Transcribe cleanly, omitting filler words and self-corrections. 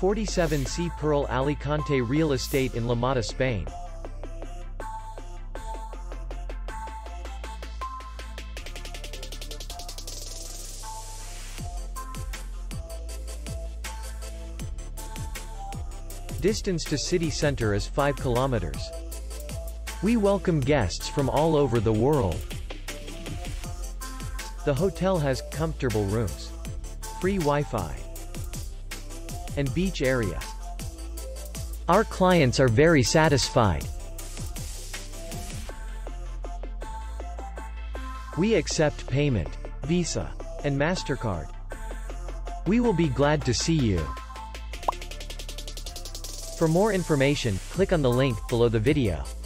47C Pearl Alicante Real Estate in La Mata, Spain. Distance to city center is 5 kilometers. We welcome guests from all over the world. The hotel has comfortable rooms, free Wi-Fi, and beach area. Our clients are very satisfied. We accept payment, Visa, and MasterCard. We will be glad to see you. For more information, click on the link below the video.